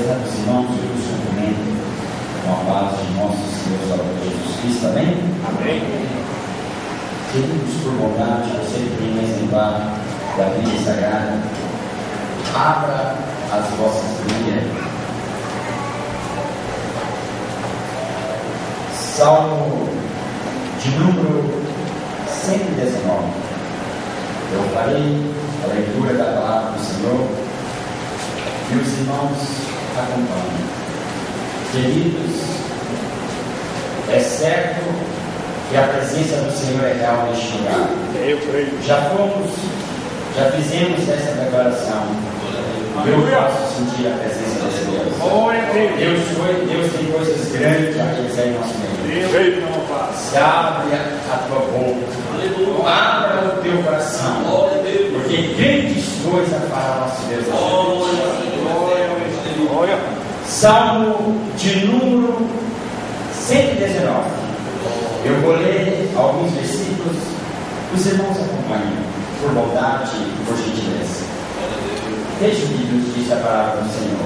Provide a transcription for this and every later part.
prezado os irmãos, eu os cumprimento com a paz de nosso Senhor Salvador Jesus Cristo, amém? Amém. Queridos, por bondade, você que tem um exemplar da Bíblia Sagrada, abra as vossas Bíblias. Salmo de número 119. Eu farei a leitura da palavra do Senhor e os irmãos acompanham. Queridos, é certo que a presença do Senhor é real neste lugar. Eu creio. Já fizemos essa declaração. Eu faço sentir a presença desse Deus. Deus tem coisas grandes a realizar em nosso meio. Se abre a tua boca, abra o teu coração, porque grandes coisas fará nosso Deus. Salmo de número 119. Eu vou ler alguns versículos, os irmãos acompanham, por bondade e por gentileza. Veja o que nos diz a palavra do Senhor.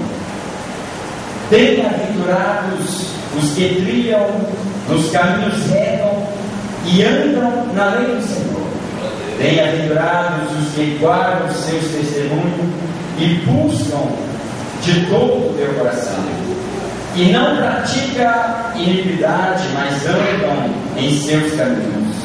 Bem-aventurados os que trilham nos caminhos retos e andam na lei do Senhor. Bem-aventurados os que guardam os seus testemunhos e buscam de todo o teu coração, e não pratica iniquidade, mas andam em seus caminhos.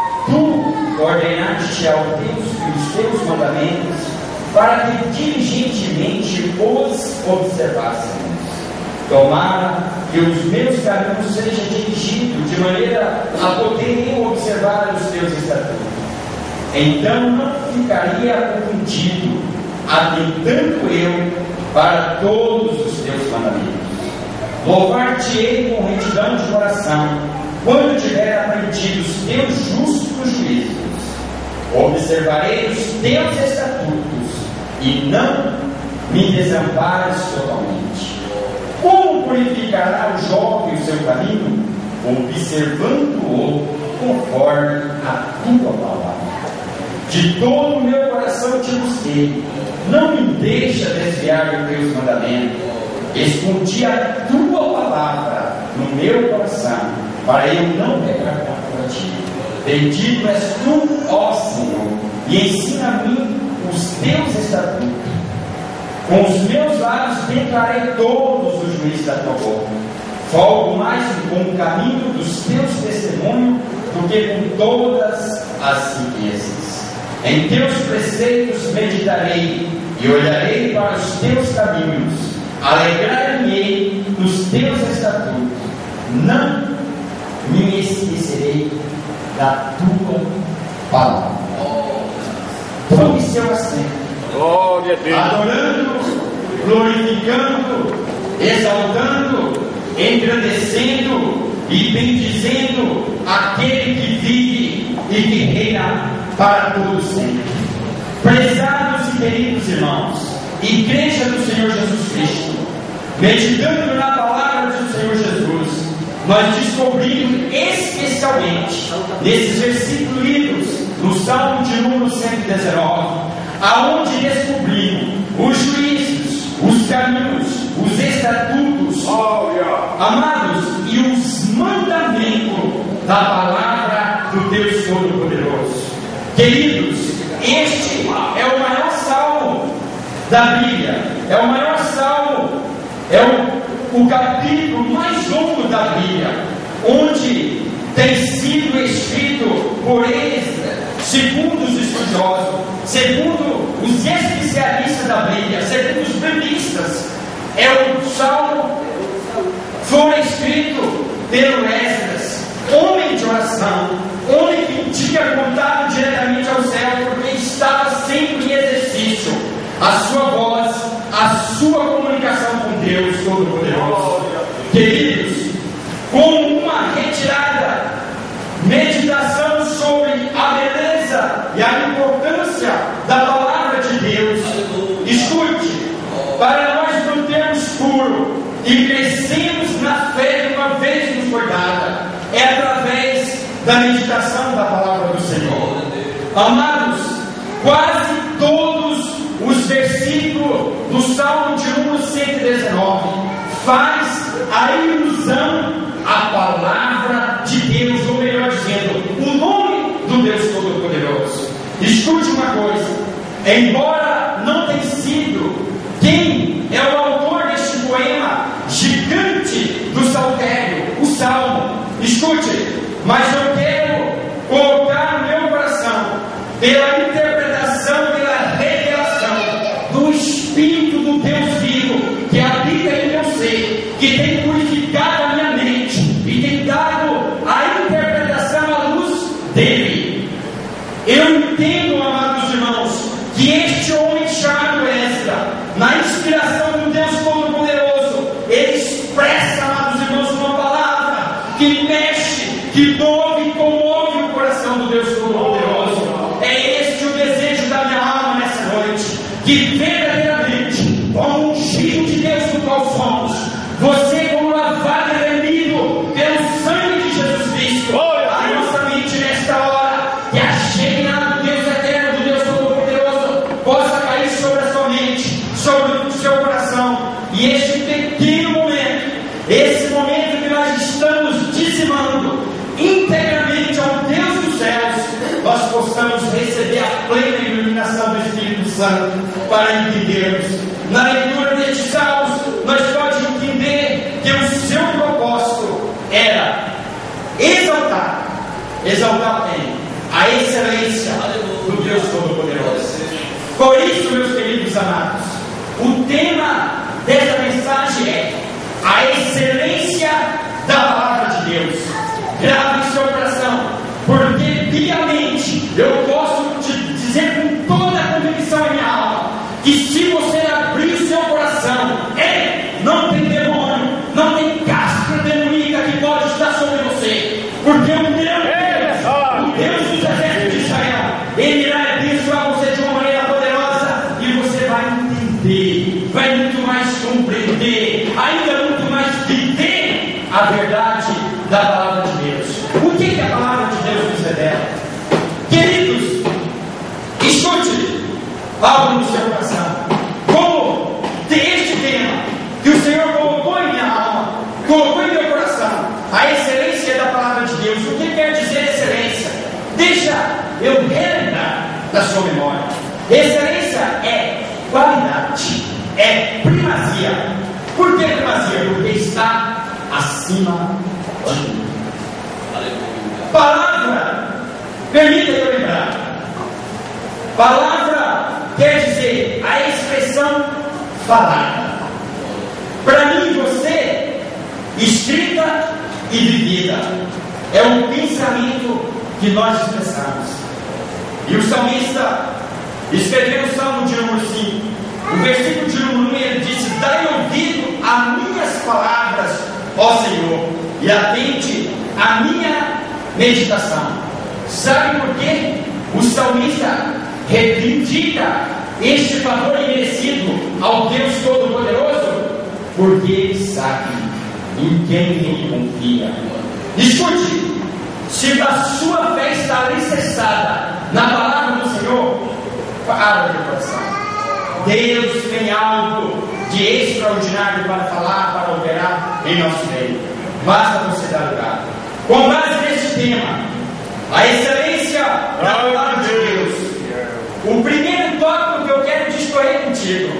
Tu ordenaste os teus mandamentos para que diligentemente os observássemos. Tomara que os meus caminhos sejam dirigidos de maneira a poder eu observar os teus estatutos. Então não ficaria confundido, atentando eu para todos os teus mandamentos. Louvar-te-ei com retidão de coração, quando tiver aprendido os teus justos juízos. Observarei os teus estatutos, e não me desampares totalmente. Como purificará o jovem o seu caminho? Observando-o conforme a tua palavra. De todo o meu coração te busquei, não me deixa desviar dos teus mandamentos. Escondi a tua palavra no meu coração, para eu não pecar contra ti. Bendito és tu, ó Senhor, e ensina a mim os teus estatutos. Com os meus lábios declarei todos os juízos da tua boca. Folgo mais com o caminho dos teus testemunhos do que com todas as riquezas. Em teus preceitos meditarei e olharei para os teus caminhos. Alegrar-me-ei nos teus estatutos. Não me esquecerei da tua palavra. Tome seu assento. Glória a Deus. Adorando, glorificando, exaltando, engrandecendo e bendizendo aquele que vive e que reina para todo sempre. Prezados e queridos irmãos, Igreja do Senhor Jesus Cristo, meditando na palavra do Senhor Jesus, nós descobrimos especialmente nesses versículos lidos no Salmo de número 119, aonde descobrimos os juízos, os caminhos, os estatutos, amados, e os mandamentos da palavra do Deus Todo-Poderoso. Queridos, este é o maior salmo da Bíblia, é o maior salmo, é o capítulo mais longo da Bíblia, onde tem sido escrito por eles, segundo os estudiosos, segundo os especialistas da Bíblia, segundo os biblistas. É o salmo foi escrito pelo Esdras, homem de oração, homem que tinha contato diretamente ao céu, porque estava sempre em exercício a sua voz, a sua comunicação com Deus Todo-Poderoso. Queridos, com uma retirada, meditação sobre a beleza e a importância da palavra de Deus. Escute, para nós mantermos puro e crescermos na fé de uma vez nos foi dada, é através da meditação da palavra do Senhor. Amados, quase todos os versículos do Salmo de número 119 faz a ilusão à palavra de Deus, ou melhor dizendo, o nome do Deus Todo-Poderoso. Escute uma coisa: embora não tenha sido quem é o autor deste poema gigante do saltério, o Salmo, escute, mas eu quero colocar no meu coração, pela interpretação, pela revelação do Espírito do Deus vivo, que habita em meu ser, que tem purificado a minha mente e tem dado a interpretação à luz dele. Eu entendo, amados irmãos, que este homem chamado Esdras, na inspiração do Deus Todo-Poderoso, ele expressa, amados irmãos, uma palavra que mexe, que move e comove o coração do Deus Todo-Poderoso. É este o desejo da minha alma nessa noite, que verdadeiramente, como um ungido de Deus do qual somos, você, como lavado e remido pelo sangue de Jesus Cristo, a nossa mente nesta hora, que a Shekinah do Deus eterno, do Deus Todo-Poderoso, possa cair sobre a sua mente, sobre o seu coração, e este pequeno momento, esse momento que nós estamos dizimando integramente ao Deus dos céus, nós possamos receber a plena iluminação do Espírito Santo para entendermos. Na leitura destes salmos, nós podemos entender que o seu propósito era exaltar quem? A excelência do Deus Todo-Poderoso. Por isso, meus queridos amados, o tema dessa mensagem é a excelência da palavra de Deus. Grave em seu coração, porque piamente eu posso te dizer com toda a convicção em minha alma, que se você abrir o seu coração, não tem demônio, não tem casca demoníaca que pode estar sobre você, porque o meu Deus, o Deus dos exércitos de Israel, ele irá abençoar você de uma maneira poderosa, e você vai entender, vai muito mais compreender, ainda muito mais viver a verdade da palavra de Deus. O que a palavra de Deus nos revela? Queridos, escute algo no seu coração, como este tema que o Senhor colocou em minha alma, colocou em meu coração, a excelência da palavra de Deus. O que quer dizer excelência? Deixa eu relembrar da sua memória. Excelência é qualidade, é primazia. Por que primazia? Porque está acima de tudo. Palavra, permita eu lembrar, palavra quer dizer a expressão falada. Para mim e você, escrita e vivida, é um pensamento que nós expressamos. E o salmista escreveu o Salmo de número 5, o versículo de número 1, ele disse: dai ouvido a minhas palavras, ó Senhor, e atente a minha meditação. Sabe por quê? O salmista reivindica este favor imerecido ao Deus Todo-Poderoso, porque ele sabe em quem ele confia. Escute, se a sua fé está alicerçada na palavra do Senhor, abra o coração. Deus tem algo de extraordinário para falar, para operar em nosso meio. Basta você dar lugar. Com base neste tema, a excelência da palavra de Deus, o primeiro tópico que eu quero discorrer contigo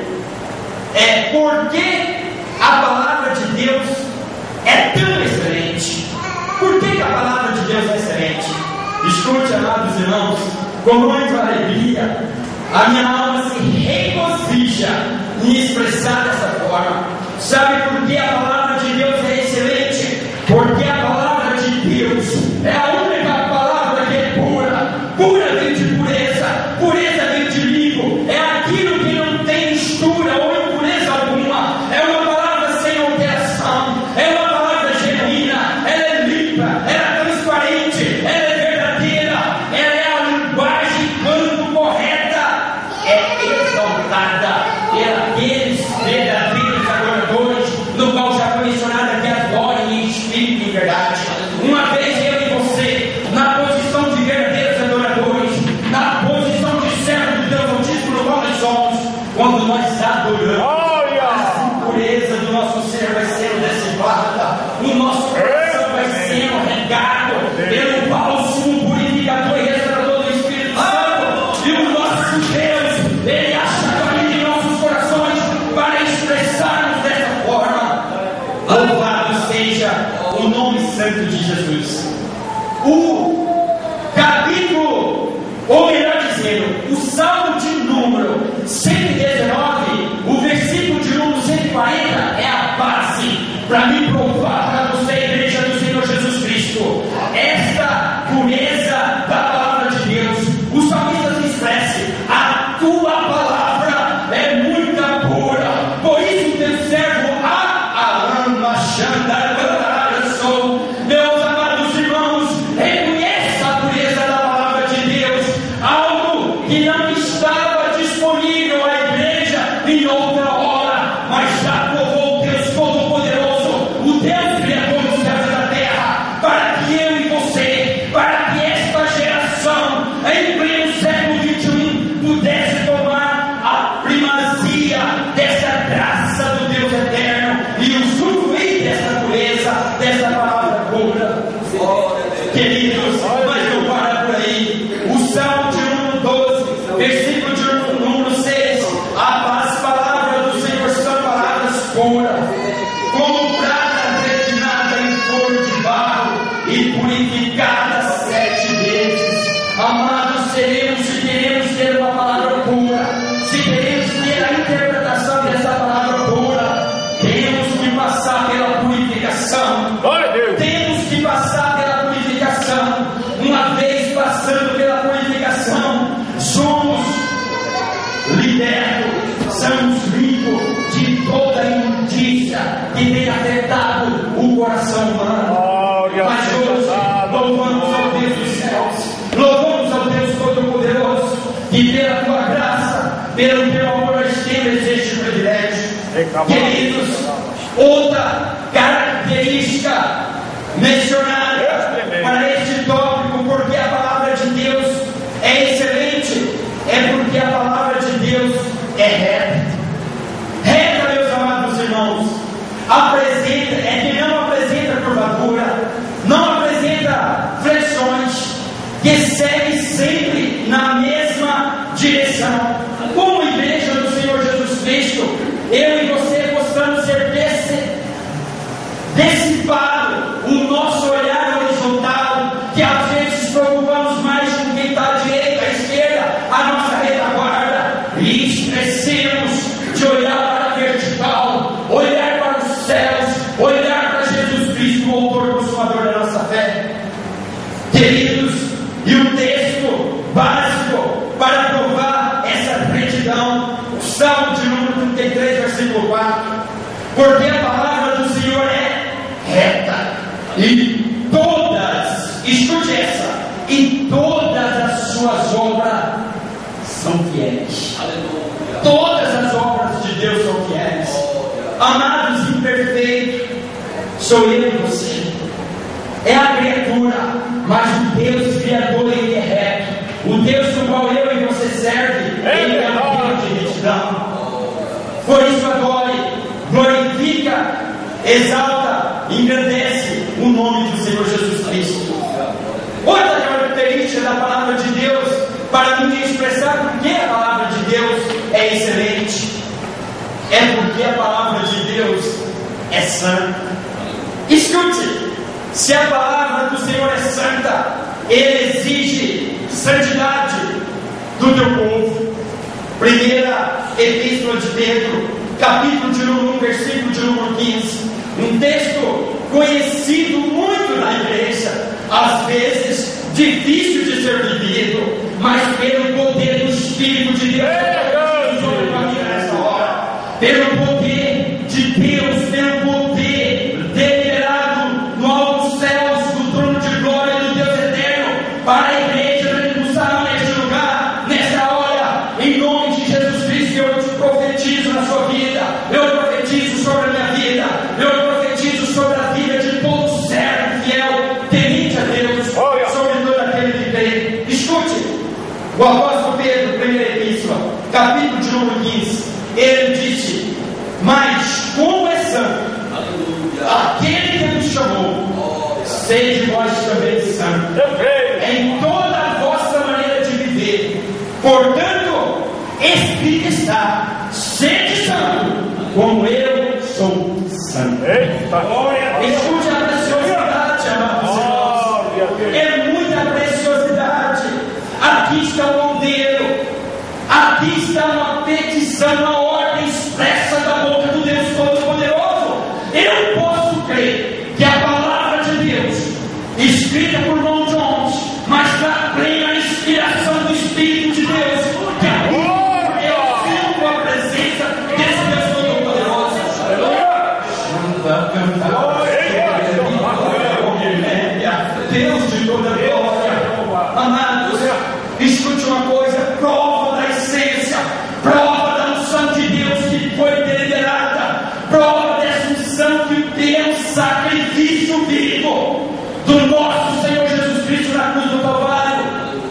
é por que a palavra de Deus é tão excelente. Por que a palavra de Deus é excelente? Escute, amados irmãos, com muita alegria, a minha alma se regozija em expressar dessa forma. Sabe por que a palavra de Deus é excelente? Porque a palavra de Deus é a única palavra que é pura. Pura vem de pureza, pureza vem de limpo. É aquilo que não tem mistura ou impureza alguma. É uma palavra sem alteração, é uma palavra genuína, ela é limpa, ela é transparente, ela é verdadeira, ela é a linguagem quando correta, é exaltada pelos verdadeiros adoradores, no qual já foi mencionado aqui, adorem em espírito e em verdade. Uma vez eu e você, na posição de verdadeiros adoradores, na posição de servo de Deus Altíssimo, no qual nós somos, quando nós adoramos, a impureza do nosso ser vai ser Mas Deus, Ele acha caminho em nossos corações para expressarmos dessa forma. Louvado seja o nome santo de Jesus. O capítulo, ou melhor dizendo, o Salmo de número 119, o versículo de número 140 é a base para me provar para você, igreja do Senhor Jesus Cristo, esta pureza da palavra de Deus. O salmista se expressa: a tua palavra é muito pura, por isso teu servo ama sou. Meus amados irmãos, reconheça a pureza da palavra de Deus, algo que não estava disponível à igreja em outra hora, mas já provou Deus Todo-Poderoso, o Deus Criador dos céus e da terra, para que eu e você, para que esta geração, em pleno século XXI, pudesse tomar a primazia dessa graça do Deus eterno e usufruir dessa pureza, dessa palavra pura. Queridos, mas não para por aí. O Salmo de número 12, versículo de número 6, as palavras do Senhor são palavras puras, como prata refinada em forno de barro e purificada 7 vezes. Amados, seremos, se queremos ter uma palavra pura, se queremos ter a interpretação dessa palavra pura, temos que passar pela purificação. Temos que passar pela purificação. Uma vez passando pela purificação, somos libertos, somos limpos de toda imundícia que tem afetado o coração humano. Mas hoje louvamos ao Deus dos céus, louvamos ao Deus Todo-Poderoso, que pela tua graça, pelo teu amor, nós temos este privilégio. Queridos, outra característica mencionada para este tópico, porque a palavra de Deus é excelente, é porque a palavra de Deus é reta. Reta, meus amados irmãos, é que não apresenta curvatura, não apresenta flexões, que segue sempre na mesma direção. Como igreja do Senhor Jesus Cristo, eu e você possamos ser dissipado o nosso olhar horizontal, que às vezes preocupamos mais com quem está à direita, à esquerda, a nossa retaguarda, e expressemos de olhar para a vertical, olhar para os céus, olhar para Jesus Cristo, o autor e consumador da nossa fé. Queridos, e o texto básico para provar essa retidão, o Salmo de número 33, versículo 4, porque a palavra do Senhor é reta, e todas, escute essa, e todas as suas obras são fiéis. Aleluia. Todas as obras de Deus são fiéis. Amados, imperfeitos, sou eu e você, é a criatura, mas o Deus Criador, Ele é reto. O Deus do qual eu e você serve, Ele é um Deus de retidão. Por isso adore, glorifica, exalta, engrandece o nome do Senhor Jesus Cristo. Outra característica da palavra de Deus, para me expressar porque a palavra de Deus é excelente, é porque a palavra de Deus é santa. Escute, se a palavra do Senhor é santa, Ele exige santidade do teu povo. Primeira Epístola de Pedro, capítulo de número 1, versículo de número 15, um texto conhecido muito na igreja, às vezes difícil de ser vivido, mas pelo poder do Espírito de Deus sobre a vida nessa hora, pelo poder de Deus, pelo poder deliberado no alto dos céus, do trono de glória do Deus eterno, para a igreja no salão neste lugar, nesta hora, em nome de Jesus Cristo, eu te profetizo na sua vida, eu profetizo sobre a minha vida, eu profetizo sobre a vida de todo servo fiel, temente a Deus, sobre todo aquele que crê. Escute, o apóstolo Pedro, primeira epístola, escrito está: sede santo, como eu sou santo. Escute a preciosidade, amados irmãos. É muita preciosidade. Aqui está o modelo. Aqui está uma petição, uma ordem expressa da boca do Deus Todo-Poderoso. Eu posso crer que a palavra de Deus, escrita por John Jones, mas na plena inspiração do Espírito de Deus, que eu sinto a presença desse Deus Todo-Poderoso. Deus de toda glória. Amados, escute uma coisa: prova da essência, prova da unção de Deus que foi deliberada, prova dessa unção que Deus, sacrifício vivo do nosso Senhor Jesus Cristo na cruz do Calvário,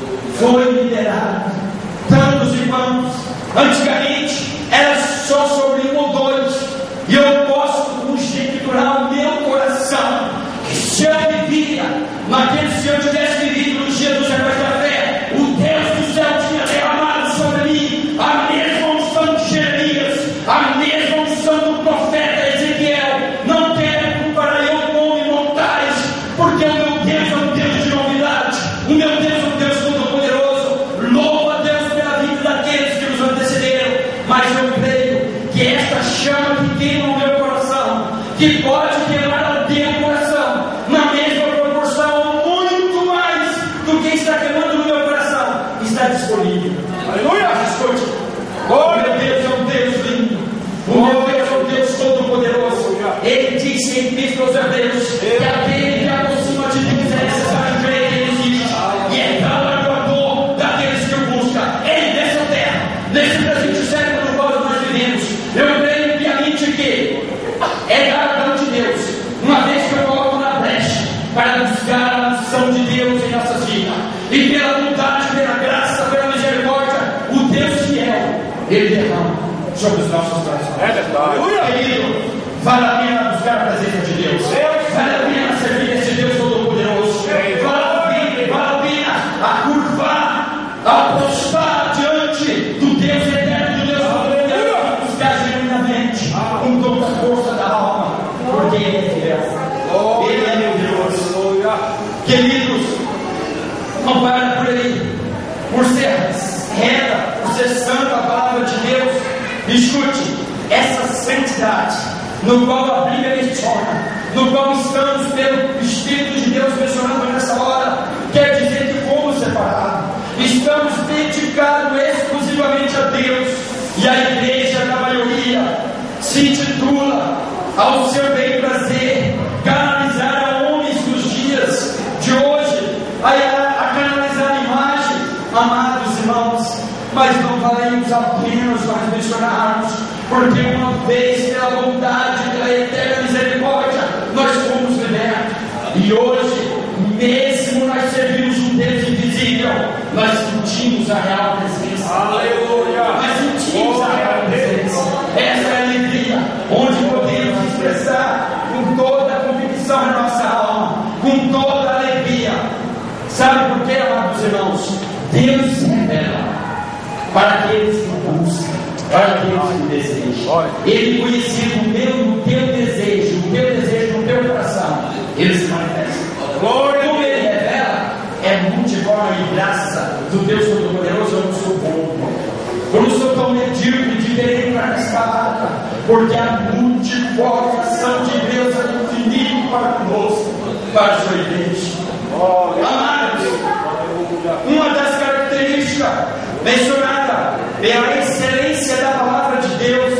foi liberado. Tantos irmãos, antigamente era só sobre um ou dois, e eu posso conjecturar o meu coração que se eu vivia naquele, se eu tivesse vivido no dia dos heróis da fé, o Deus do céu tinha derramado sobre mim a mesma unção de Jeremias, a mesma unção do profeta Ezequiel. Não quero comparar eu com homens mortais, porque o meu Deus é um Deus de novidade, o meu Deus é um Deus todo-poderoso. Louva a Deus pela vida daqueles que nos antecederam, mas eu creio que esta chama que queima o meu coração, que pode queimar o teu coração, na mesma proporção, muito mais do que está queimando no meu coração, está disponível. Aleluia! Escute, o meu Deus é um Deus lindo, o meu Deus é um Deus todo-poderoso. Ele disse em Cristo aos Hebreus que aquele que aproxima de Deus é necessário crer que Ele existe, e é galardoador daqueles que o buscam. Ele nessa terra, nesse presente século no qual nós vivemos, eu creio piamente que é galardão de Deus, uma vez que eu coloco na brecha para buscar a unção de Deus em nossas vidas, e pela bondade, pela graça, pela misericórdia, o Deus fiel, Ele derrama sobre os nossos corações. É verdade. Querido, vale a pena buscar a presença de Deus, vale a pena servir esse Deus Todo-Poderoso, vale a pena a curvar, a apostar diante do Deus eterno, do Deus Todo-Poderoso, buscar genuinamente com toda a força da alma, porque Ele é fiel, Ele é meu Deus. Queridos, não para por aí, por ser reta, por ser santa a palavra de Deus. Escute, essa santidade no qual a Bíblia menciona, no qual estamos pelo Espírito de Deus mencionando nessa hora, quer dizer que fomos separados, estamos dedicados exclusivamente a Deus, e a igreja da maioria se intitula ao seu bem prazer canalizar a homens dos dias de hoje, a canalizar a imagem. Amados irmãos, mas não valemos apenas nós mencionarmos, porque uma vez pela bondade, pela eterna misericórdia, nós fomos libertos, e hoje, mesmo nós servimos um Deus invisível, nós sentimos a real presença. Aleluia! Nós sentimos a real presença. Essa é a alegria, onde podemos expressar com toda a convicção na nossa alma, com toda a alegria. Sabe por quê, amados irmãos? Deus se revela para aqueles que o buscam, para aqueles que o desejam. Ele conhecia o teu desejo no teu coração, Ele se manifesta. Como Ele revela, é multiforme e graça do Deus Todo-Poderoso. Eu não sou bom, eu não sou tão medíocre de querer entrar nessa palavra, porque a multiforme ação de Deus é infinito para conosco, para a sua igreja. Amados, uma das características mencionada é a excelência da palavra de Deus.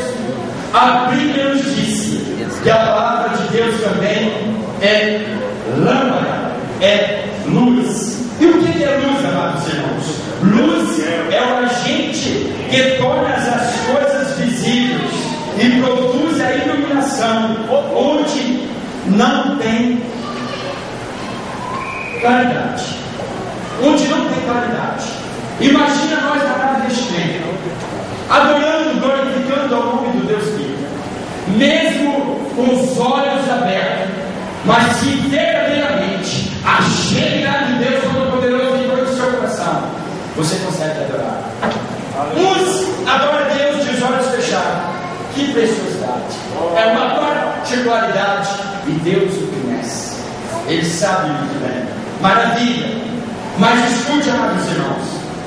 A Bíblia nos disse que a palavra de Deus também é lâmpada, é luz. E o que é luz, amados irmãos? Luz é o agente que torna as coisas visíveis e produz a iluminação onde não tem claridade. Onde não tem claridade. Imagina nós na casa deste templo, adorando, glorificando ao nome do Deus vivo, mesmo com os olhos abertos, mas se verdadeiramente a genialidade de Deus Todo-Poderoso entrou no seu coração, você consegue adorar. Uns Que preciosidade! É uma particularidade e Deus o conhece. Ele sabe muito bem. Maravilha! Mas escute, amados irmãos,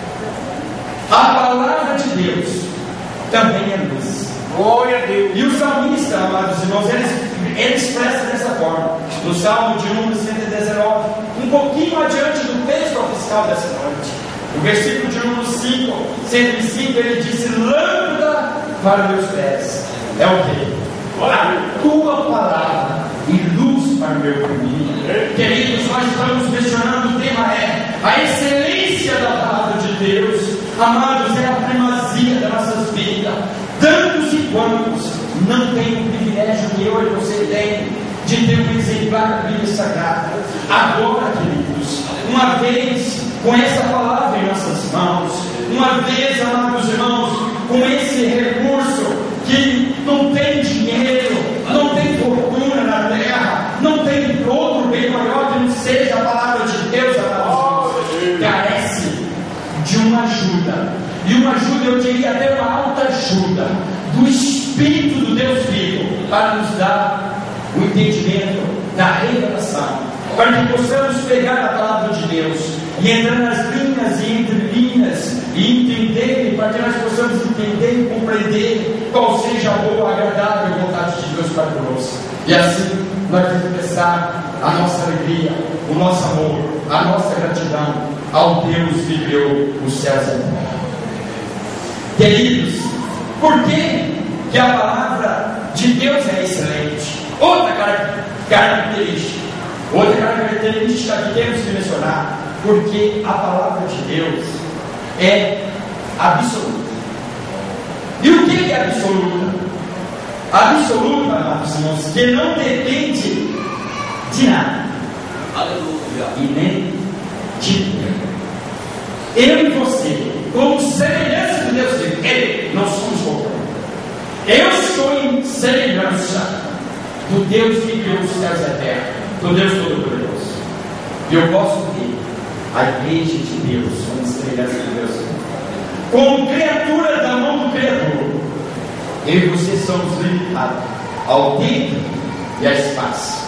a palavra de Deus também é luz. Glória a Deus. E o salmista, amados irmãos, ele expressa dessa forma, no Salmo de número 119, um pouquinho adiante do texto oficial dessa noite. O versículo de número 5, 105, ele diz: lâmpada para meus pés é o quê? A tua palavra e luz para o meu caminho. Queridos, nós estamos mencionando, o tema é a excelência da palavra de Deus. Amados, é a primazia das nossas vidas. Tantos e quantos não têm o privilégio que eu e você tem de ter um exemplar da Bíblia Sagrada. Agora, queridos, uma vez com essa palavra em nossas mãos, uma vez, amados irmãos, com esse recurso que não tem dinheiro, não tem fortuna na terra, não tem outro bem maior que não seja a palavra de Deus, amados irmãos, carece de uma ajuda, e uma ajuda, eu diria até uma alta ajuda do Espírito do Deus vivo, para nos dar o entendimento da revelação, para que possamos pegar a palavra de Deus e entrar nas linhas e entre linhas e entender, para que nós possamos entender e compreender qual seja a boa, agradável vontade de Deus para conosco. E assim nós vamos expressar a nossa alegria, o nosso amor, a nossa gratidão ao Deus que criou os céus e a terra. Queridos, por que a palavra de Deus é excelente? Outra característica que temos que mencionar, porque a palavra de Deus é absoluta. E o que é absoluta? Absoluta, amados irmãos, que não depende de nada. Aleluia. E nem de ninguém. Eu e você, como semelhança de Deus, Ele, não somos conformes. Eu estou em semelhança do Deus que criou os céus e a terra, do Deus Todo-Poderoso. E eu posso ver a igreja de Deus como semelhança de Deus, como criatura da mão do Criador. Eu e você somos limitados ao tempo e ao espaço,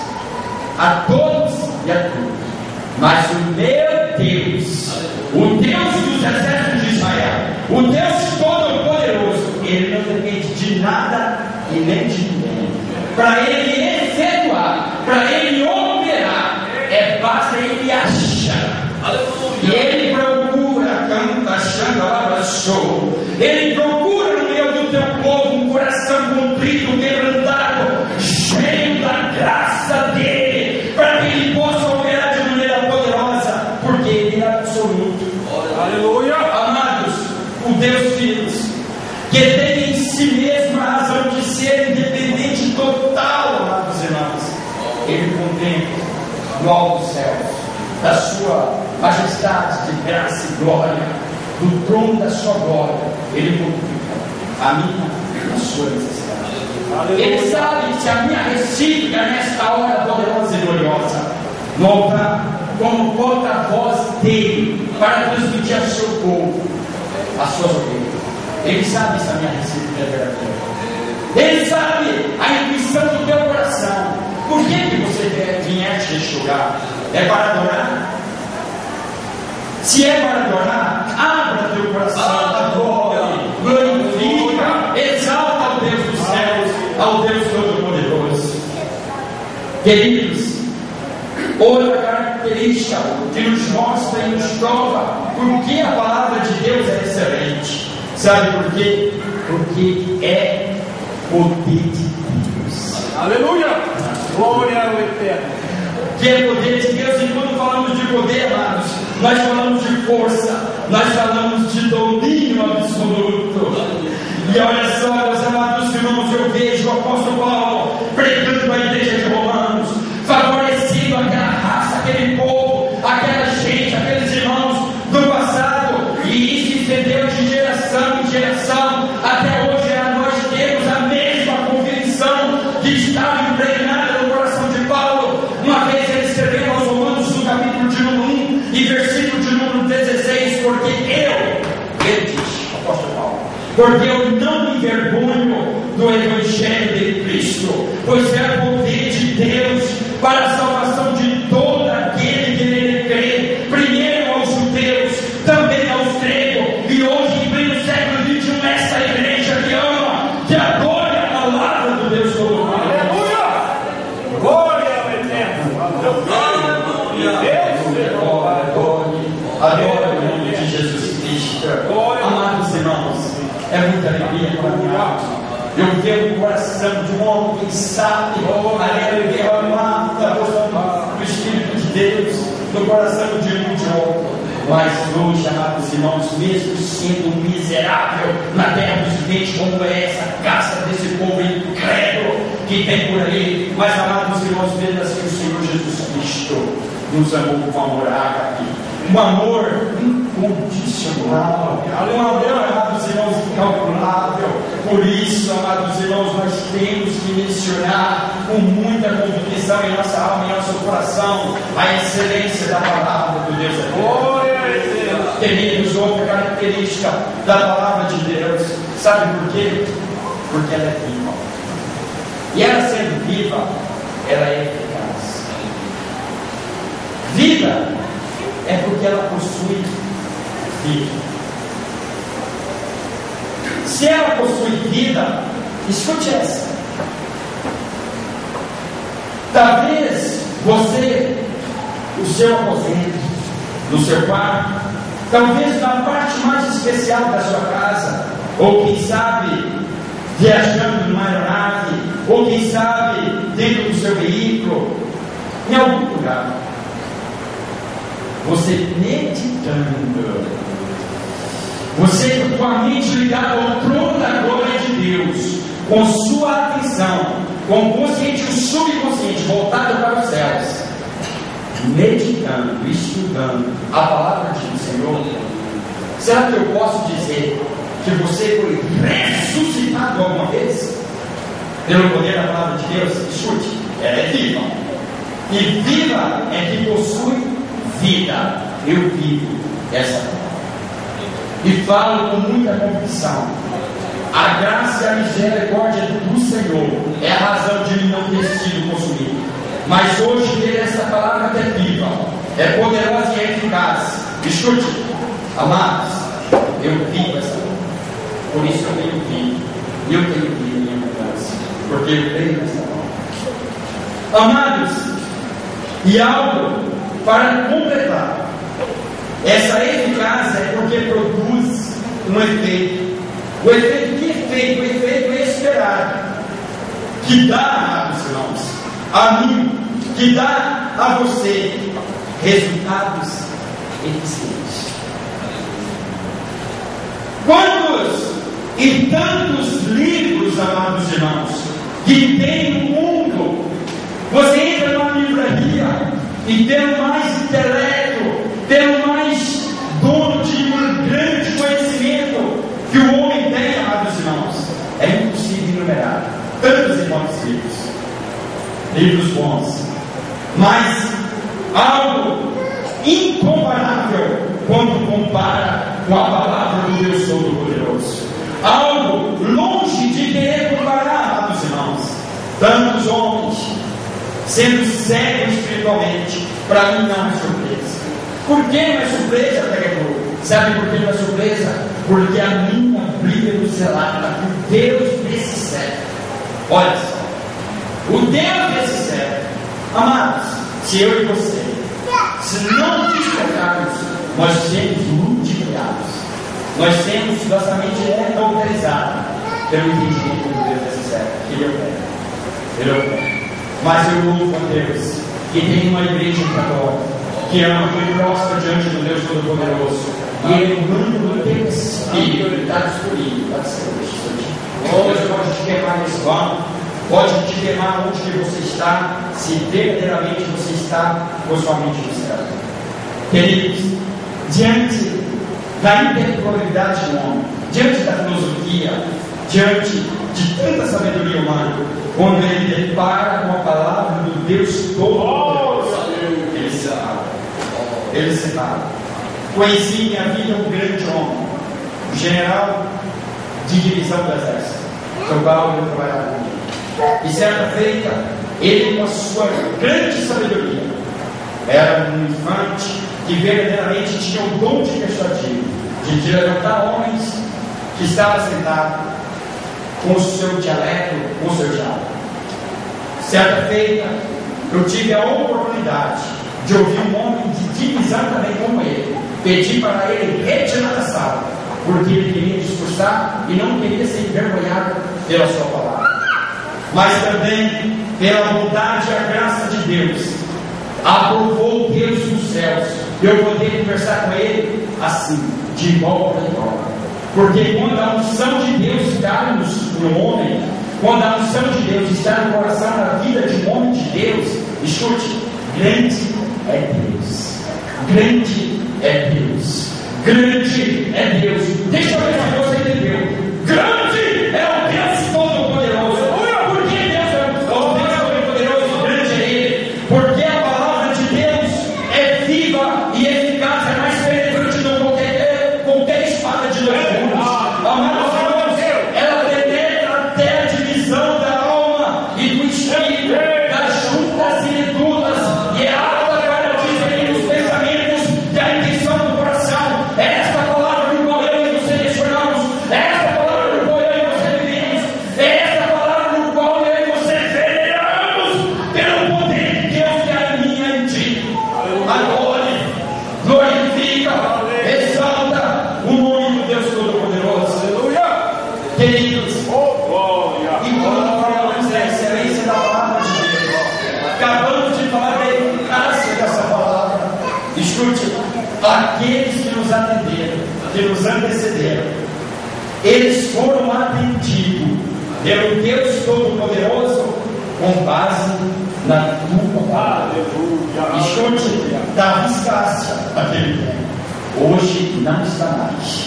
a todos e a tudo. Mas o meu Deus, o Deus dos exércitos de Israel, o Deus Todo-Poderoso, Ele não depende de nada e nem de ninguém. Para Ele efetuar, para Ele operar, basta Ele achar. E Ele procura, canta, xanga, show. Ele procura no meio do teu povo um coração contrito, quebrantado, cheio da graça dele, para que Ele possa operar de maneira poderosa, porque Ele é absoluto. Aleluia. Amados, o Deus Filhos, que tem em si mesmo a razão de ser independente total, amados irmãos, Ele contempla no alto dos céus, da sua majestade de graça e glória, do trono da sua glória, Ele contempla a minha e a sua necessidade. Ele sabe que a minha recíproca nesta hora poderosa e gloriosa, no altar, como porta-voz dele, para transmitir ao seu povo as suas ovelhas. Ele sabe se a minha recíproca é verdadeira. Ele sabe a intuição do teu coração. Por que você vieste neste lugar? É para adorar? Se é para adorar, abra teu coração, adore, glorifica, exalta ao Deus dos céus, ao Deus Todo-Poderoso. Queridos, outra característica que nos mostra e nos prova porque a palavra de Deus é excelente. Sabe por quê? Porque é poder de Deus. Aleluia! Glória ao Eterno. Que é poder de Deus. E quando falamos de poder, amados, nós falamos de força, nós falamos de domínio absoluto. E olha só, meus amados irmãos, eu vejo o apóstolo Paulo pregando a igreja de Romanos, favorecendo aquela raça, aquele povo, aquela gente, aqueles irmãos do passado, e isso se estendeu de geração em geração, até hoje nós temos a mesma convicção que estava impregnada no coração de Paulo, uma vez ele escreveu aos Romanos no capítulo de número 1 e versículo de número 16, porque ele diz, apóstolo Paulo, porque eu não me envergonho do Evangelho Evangelho de Cristo, pois é o poder de Deus para a salvação de todo aquele que nele crê, primeiro aos judeus, também aos gregos, e hoje em pleno século XXI, essa igreja que ama, que adora a palavra do Deus Todo-Poderoso. Aleluia! Glória ao Eterno! Adora o nome de Jesus Cristo. Amados irmãos, é muita alegria para mim. Eu vejo o coração de um homem que sabe a derramada do Espírito de Deus no coração de um de outro. Mas hoje, amados irmãos, mesmo sendo miserável na terra dos viventes, como é essa caça desse povo incrédulo que tem por aí, mas, amados irmãos, vendo assim o Senhor Jesus Cristo nos amou com amor ágape, um amor incondicional, um amor, amados irmãos, incalculável. Por isso, amados irmãos, nós temos que mencionar com muita convicção em nossa alma, em nosso coração, a excelência da palavra do Deus. Glória a Deus. Queridos, outra característica da palavra de Deus, sabe por quê? Porque ela é viva. E ela sendo viva, ela é eficaz. Vida é porque ela possui vida. Se ela possui vida, escute essa. Talvez você, o seu aposento, no seu quarto, talvez na parte mais especial da sua casa, ou quem sabe viajando numa aeronave, ou quem sabe dentro do seu veículo, em algum lugar, você meditando, você com a mente ligada ao trono da glória de Deus, com sua atenção, com o consciente e o subconsciente voltado para os céus, meditando, estudando a palavra do Senhor. Será que eu posso dizer que você foi ressuscitado alguma vez? Pelo poder da palavra de Deus? Escute, ela é viva. E viva é que possui vida. Eu vivo essa palavra. E falo com muita convicção. A graça e a misericórdia do Senhor é a razão de mim não ter sido consumido. Mas hoje ter essa palavra que é viva, é poderosa e é eficaz. Escute, amados, eu vivo essa palavra. Por isso eu tenho vida. E eu tenho vida em minha mudança. Porque eu creio nessa palavra. Amados, e algo para completar. Essa eficácia é porque produz um efeito. O efeito, que efeito? O efeito esperado, que dá, amados irmãos, a mim, que dá a você resultados eficientes. Quantos e tantos livros, amados irmãos, que tem no mundo? Você entra numa livraria e tendo mais intelecto, tendo mais dono de um grande conhecimento que o homem tem, amados irmãos, é impossível enumerar tantos e quantos livros bons, mas algo incomparável quando compara com a palavra do Deus Todo-Poderoso, algo longe de querer comparar, amados irmãos. Tantos homens sendo cegos espiritualmente, para mim não é surpresa. Por que não é surpresa, pregador? Sabe por que não é surpresa? Porque a minha Bíblia nos relata o Deus desse século. Olha só, o Deus desse século, amados, se eu e você, se não despertarmos, nós seremos ludibriados, nós temos nossa mente autorizada pelo entendimento do Deus desse século, que Ele opera. Mas eu louvo a Deus que tem uma igreja católica que ama e prostra diante do Deus Todo-Poderoso, e Ele manda no teu espírito, Ele está disponível para ser hoje. Deus pode te queimar nesse banco, pode te queimar onde que você está, se verdadeiramente você está com sua mente no céu. Queridos, diante da intelectualidade do homem, diante da filosofia, diante de tanta sabedoria humana, quando ele depara com a palavra do Deus Todo-Poderoso, ele separa. Conheci em minha vida um grande homem, um general de divisão do exército, pastor Paulo trabalhava comigo. E certa feita, ele, com a sua grande sabedoria, era um infante que verdadeiramente tinha o dom de persuadir, de levantar homens que estavam sentados com o seu dialeto, com o seu diálogo. Certa feita, eu tive a oportunidade de ouvir um homem de exatamente como ele, pedir para ele retirar da sala, porque ele queria discursar e não queria ser envergonhado pela sua palavra. Mas também, pela bondade e a graça de Deus, aprovou Deus dos céus eu poder conversar com ele assim, de igual para igual. Porque quando a unção de Deus está no homem, quando a unção de Deus está no coração, na vida de um homem de Deus, escute, grande é Deus, grande é Deus, grande é Deus. Deixa eu ver se você entendeu. Grande é o Deus Todo-Poderoso. Por que Deus é o Deus Todo-Poderoso? Grande é Ele, porque a palavra de Deus é viva e eficaz, é mais penetrante do que qualquer espada de dois gumes. Amados irmãos, ela penetra até a divisão da alma e do espírito, das juntas e medulas, e é alta para discernir os pensamentos e a intenção do coração. É esta palavra no qual eu e você lecionamos, é esta palavra no qual eu e você vivemos, é esta palavra no qual eu e você veneramos pelo poder de Deus que há em mim e em ti. Adore, glorifica, exalta o nome do Deus Todo-Poderoso. Aleluia! Queridos, e quando falamos da excelência da palavra de Deus, acabamos de falar da eficácia dessa palavra. Escute, aqueles que nos atenderam, que nos antecederam, eles foram atendidos pelo Deus Todo-Poderoso com base na tua palavra. Escute, da escácia daquele tempo, hoje não está mais.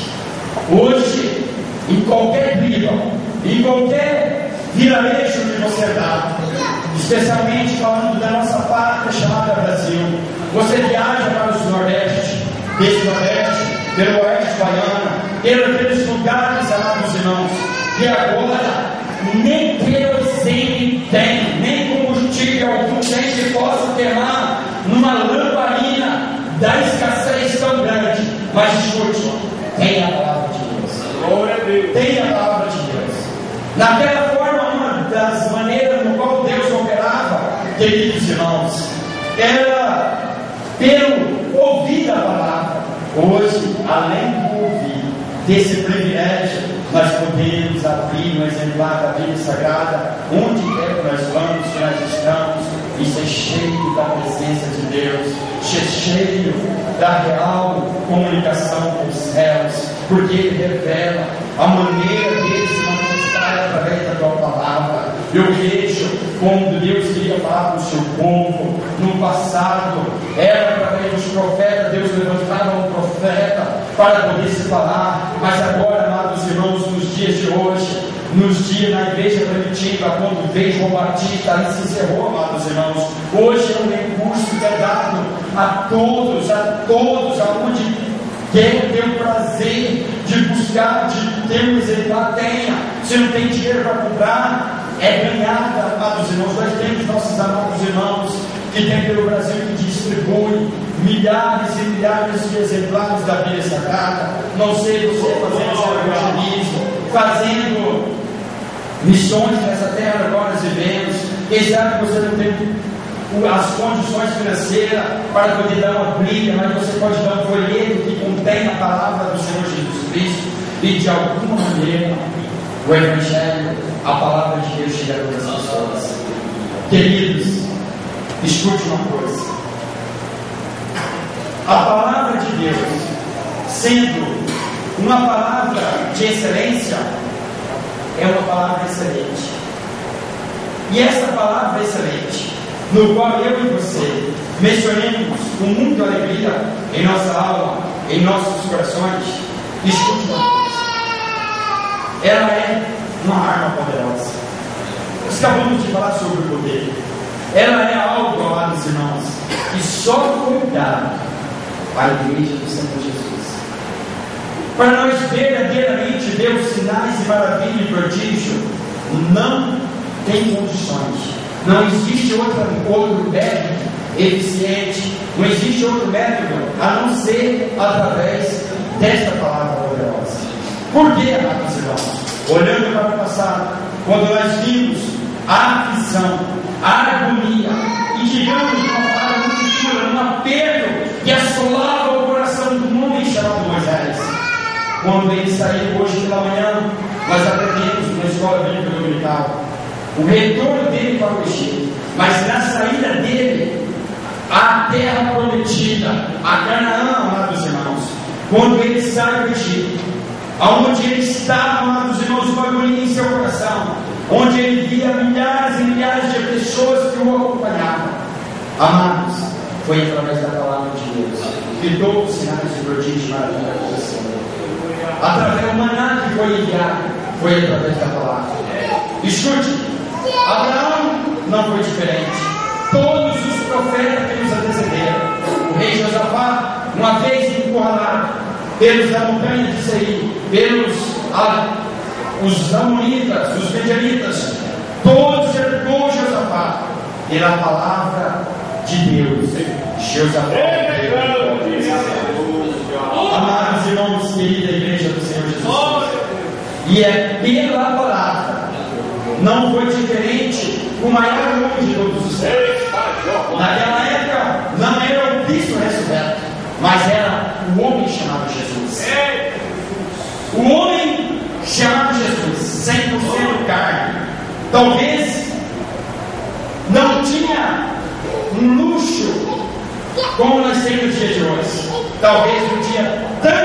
Hoje, em qualquer vila, em qualquer vilarejo que você dá, especialmente falando da nossa pátria chamada Brasil, você viaja para os Nordeste, desse Nordeste, pelo Oeste Baiano, pelos lugares, amados irmãos, e agora nem querosene tem, nem combustível algum tem que possa queimar numa lamparina da escassez tão grande. Mas escute, tem a palavra de Deus. Glória a Deus. Tem a palavra de Deus. Naquela forma, uma das maneiras no qual Deus operava, queridos irmãos, era pelo ouvir a palavra. Hoje, além do ouvir, desse privilégio, nós podemos abrir um exemplar da Bíblia Sagrada, onde quer que nós vamos, que nós estamos, e ser cheio da presença de Deus, ser cheio da real comunicação com os céus, porque Ele revela a maneira dele se manifestar através da tua palavra. Eu vejo como Deus queria falar com o seu povo no passado, era através dos profetas. Deus levantava um profeta para poder se falar, mas agora, amados irmãos, nos dias de hoje, nos dias na igreja primitiva, quando veio João Batista, ali se encerrou, amados irmãos. Hoje é um recurso que é dado a todos, aonde quem tem o prazer de buscar, de ter um exemplar, tenha. Se não tem dinheiro para comprar, é ganhada, amados irmãos. Nós temos nossos amados irmãos que tem pelo Brasil, que distribui milhares e milhares de exemplares da Bíblia Sagrada. Não sei você fazendo seu evangelismo, fazendo missões nessa terra agora nós vivemos. Quem sabe você não tem as condições financeiras para poder dar uma Bíblia, mas você pode dar um folheto que contém a palavra do Senhor Jesus Cristo, e de alguma maneira o Evangelho, a palavra de Deus chega a todas as pessoas. Queridos, escute uma coisa: a palavra de Deus, sendo uma palavra de excelência, é uma palavra excelente. E essa palavra excelente, no qual eu e você mencionemos com muita alegria em nossa alma, em nossos corações, escute uma coisa: ela é uma arma poderosa. Nós acabamos de falar sobre o poder. Ela é algo, amados irmãos, que só foi dado à igreja do Senhor Jesus, para nós verdadeiramente ver os sinais e maravilhas e prodígio não tem condições. Não existe outro método eficiente, não existe outro método a não ser através desta palavra poderosa. Por que, amados irmãos? Olhando para o passado, quando nós vimos a aflição, a agonia, e digamos de uma forma muito dura, um aperto que assolava o coração do homem chamado Moisés. Quando ele saiu hoje pela manhã, nós aprendemos na escola bíblica dominical o retorno dele para o Egito, mas na saída dele, a terra prometida, a Canaã, amados irmãos, quando ele sai do Egito, aonde ele estava, amados irmãos, uma agonia em seu coração, onde ele via milhares e milhares de pessoas que o acompanhavam, amados, foi através da palavra de Deus que todos os sinais de prodígio e maravilha aconteceram. Através do maná que foi enviado, foi através da palavra. Escute, Abraão não foi diferente. Todos os profetas que nos antecederam, o rei Josafá, uma vez encurralado pelos da montanha de Seir, pelos os amonitas, os medianitas, todos cercou Josafá pela palavra de Deus. Josafá, amados irmãos, querida igreja do Senhor Jesus, e é pela palavra. Não foi diferente o maior nome de todos os tempos. Naquela época não era o Cristo ressurreto, mas era o homem chamado Jesus. O homem chamado Jesus, 100% carne. Talvez não tinha um luxo como nós temos no dia de hoje. Talvez não tinha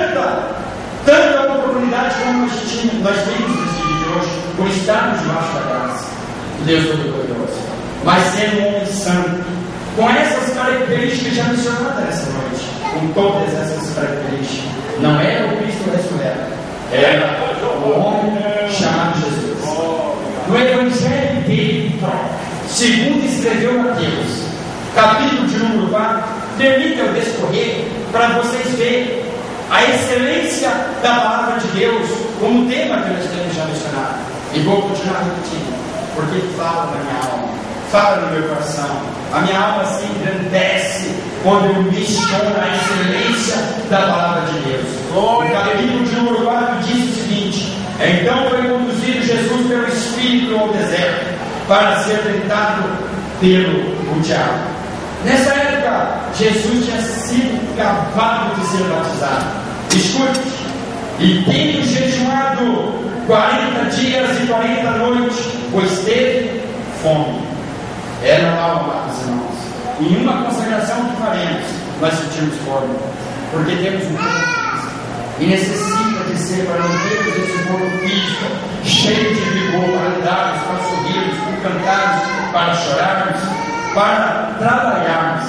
tanta oportunidade como nós temos no dia de hoje, por estarmos debaixo da graça de Deus Todo-Poderoso. Mas sendo um homem santo, com essas características já mencionadas nessa noite, com todas essas características, não era o Cristo ressurreto, era o homem chamado Jesus. No Evangelho dele, segundo escreveu Mateus, capítulo de número 4, permita eu descorrer para vocês verem a excelência da palavra de Deus como tema que nós temos já mencionado. E vou continuar repetindo, porque fala na minha alma, fala no meu coração. A minha alma se engrandece quando eu menciono a excelência da palavra de Deus. O capítulo de número 4 diz o seguinte: então foi conduzido Jesus pelo Espírito ao deserto para ser tentado pelo diabo. Nessa época, Jesus tinha sido acabado de ser batizado. Escute, e tendo jejuado 40 dias e 40 noites, pois teve fome. Era lá, amados irmãos. Em uma consagração que faremos, nós sentimos fome, porque temos um corpo físico e necessita de ser para mantermos esse corpo físico cheio de vigor, para andarmos, para sorrirmos, para cantarmos, para chorarmos, para trabalharmos.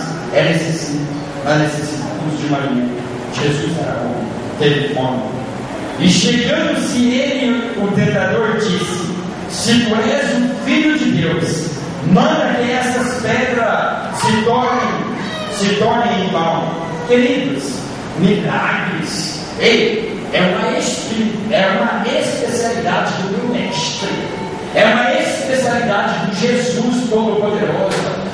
Nós necessitamos de uma alimento. Jesus era bom, teve fome. E chegando-se ele, o tentador disse: se tu és o Filho de Deus, manda que essas pedras se tornem em pão. Queridos, milagres, é uma especialidade do meu mestre, é uma especialidade do Jesus Todo-Poderoso.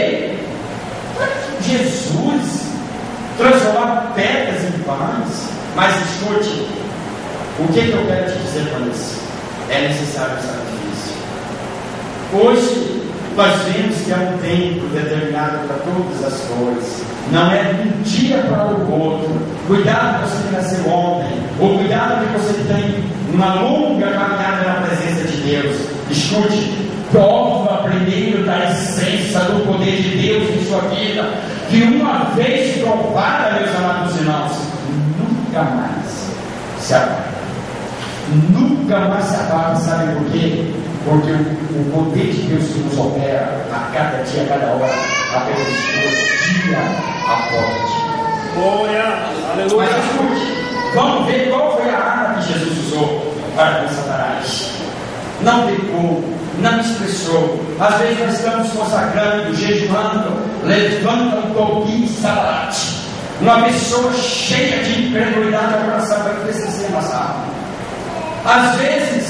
Jesus transformar pedras em pães. Mas escute, o que eu quero te dizer com isso? É necessário sacrifício. Hoje nós vemos que é um tempo determinado para todas as coisas. Não é de um dia para o outro. Cuidado que você nasceu ontem, ou cuidado que você tem uma longa caminhada na presença de Deus. Escute, prova primeiro da essência do poder de Deus em sua vida, que uma vez provada, meus amados irmãos, nunca mais se apaga. Nunca mais se apaga. Sabe por quê? Porque o poder de Deus que nos opera a cada dia, a cada hora, apenas dia após dia. Glória, aleluia. Mas escute, vamos ver qual foi a arma que Jesus usou para com Satanás. Não pecou, não expressou. Às vezes nós estamos consagrando, jejuando, levanta um pouquinho de sabarate. Uma pessoa cheia de incredulidade ao coração vai entristecer nossa alma. Às vezes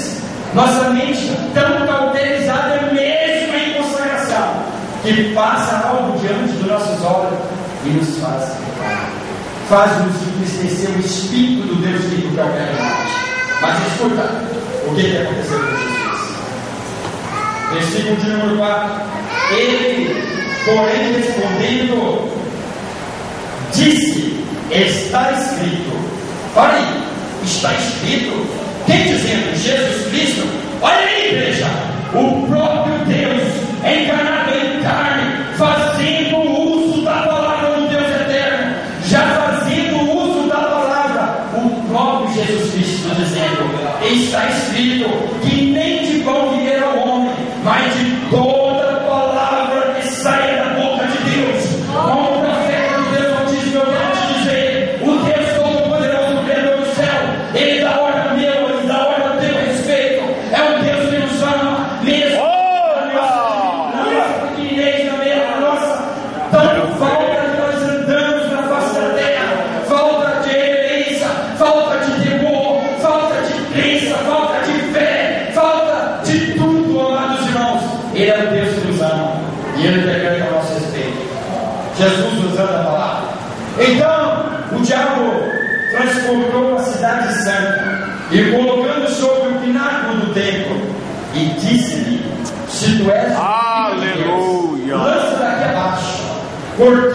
Nossa mente tão cauterizada mesmo em consagração, que passa algo diante dos nossos olhos e nos faz pecar. Faz-nos entristecer o Espírito do Deus vivo que é o verdade. Mas escuta, o que aconteceu com Jesus? Versículo de número 4. Ele, porém, respondendo, disse: está escrito. Olha aí, está escrito. Quem dizendo? Jesus Cristo. Olha aí, igreja, o próprio Deus encarnado em carne, fazendo uso da palavra do Deus eterno, já fazendo uso da palavra, o próprio Jesus Cristo dizendo: está escrito que nem de pão viverá o homem, mas de toda palavra que saia da boca de Deus. Como profeta do Deus Altíssimo, eu quero te dizer: o Deus Todo-Poderoso, Criador do céu, Ele dá ordem meu, Ele dá ordem ao teu respeito. É um Deus que nos ama, mesmo na nossa pequenez, na nossa tão falta que nós andamos na face da terra, falta de reverência, falta de temor, falta de crença, falta de fé, falta de tudo, amados irmãos. Ele é o Deus que nos ama e Ele declara a nosso respeito. Jesus usando a palavra. Então o diabo transportou a cidade santa e colocando sobre o pináculo do templo, e disse-lhe: se tu és o Filho de Deus, lança daqui abaixo,